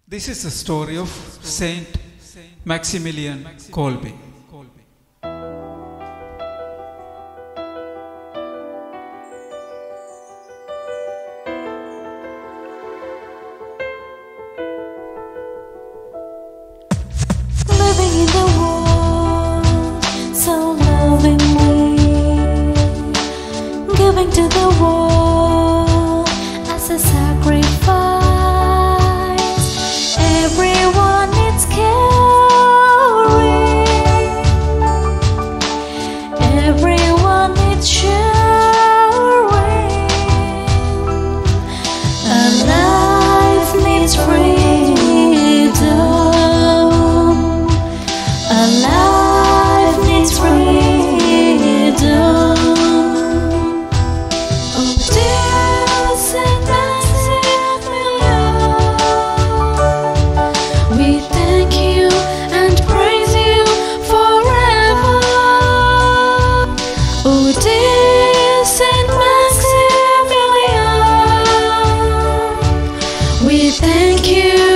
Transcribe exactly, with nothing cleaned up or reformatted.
This is the story of Saint Maximilian Kolbe. Living in the world, so lovingly, giving to the world as a sacrifice. Everyone needs caring, everyone needs sharing. A life needs freedom, a life needs freedom. Oh dear Saint Maximilian, we thank you and praise you forever. Oh dear Saint Maximilian, we thank you